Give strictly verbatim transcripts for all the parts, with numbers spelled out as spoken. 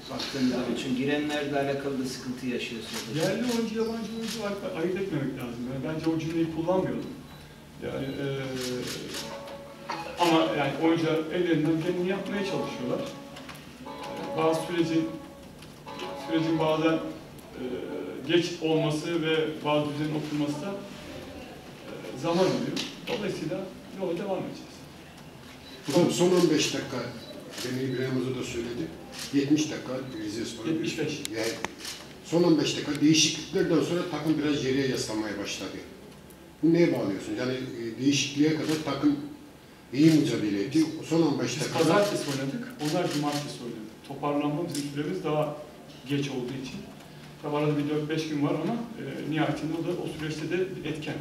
baktığınız zaman? Çünkü girenlerle alakalı da sıkıntı yaşıyorsunuz. Yerli oyuncu, yabancı oyuncu ayırt etmemek lazım. Yani bence o cümleyi kullanmıyordum. Yani ee, ama yani oyuncular ellerinden geleni yapmaya çalışıyorlar. Bazı sürecin sürecin bazen e, geç olması ve bazı düzenin oturması da e, zaman alıyor. Dolayısıyla yola devam edeceğiz. Hocam son on beş dakika, demin İbrahim Hoca da söyledi, yetmiş dakika Rizespor'a. yetmiş beş. Yani son on beş dakika değişikliklerden sonra takım biraz geriye yaslanmaya başladı. Bu neye bağlıyorsun? Yani e, değişikliğe kadar takım iyi mücadele etti. Son on beş Biz dakika. pazartesi oynadık, onlar cumartesi oynadı. Toparlanma bizim süremiz daha geç olduğu için. Tabi arada bir dört beş gün var ama e, nihayetinde o da o süreçte de bir etken.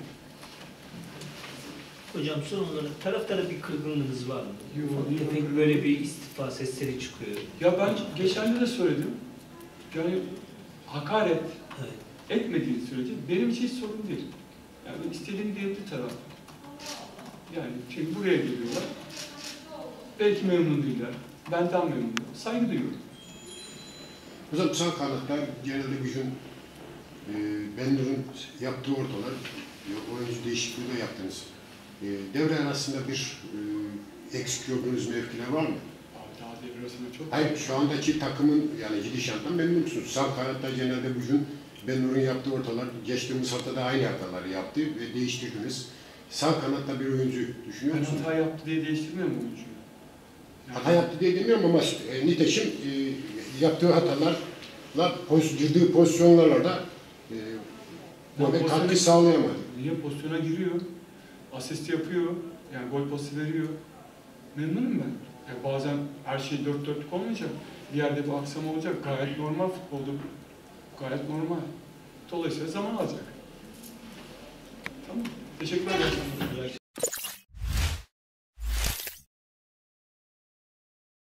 Hocam son olarak taraftara bir kırgınlığınız var mı? Yok, Ufak yok. tefek böyle bir istifa sesleri çıkıyor. Ya ben geçen de de söyledim. Yani hakaret Evet. etmediği sürece benim için hiç sorun değil. Yani istediğim diyebilir taraf. Yani çünkü buraya geliyorlar. Belki memnun değiller. Ben tam memnun değilim. Saygı duyuyorum. Hocam sağ kanatta genelde bir gün e, Benur'un yaptığı ortalar, e, oyuncu değişikliği de yaptınız. E, devre arasında bir e, eksik gördüğünüz mevkiler var mı? Abi daha devre arasında çok. Hayır, şu andaki takımın yani gidişattan memnun musunuz? Sağ kanatta genelde bugün Benur'un yaptığı ortalar, geçtiğimiz haftada aynı hataları yaptı ve değiştirdiniz. Sağ kanatta bir oyuncu düşünüyor Ben musunuz? hata yaptı diye değiştirmiyor mu oyuncuyu? Yani, Hata yaptı diye demiyorum ama e, nitekim e, yaptığı hatalarla, poz, girdiği pozisyonlarla da e, katkı sağlayamadı. Niye pozisyona giriyor? Asist yapıyor. Yani gol pası veriyor. Memnunum ben. Yani bazen her şey dört dörtlük olmayacak. Bir yerde bir aksama olacak. Gayet normal futbolda. Gayet normal. Dolayısıyla zaman alacak. Tamam. Teşekkür ederim.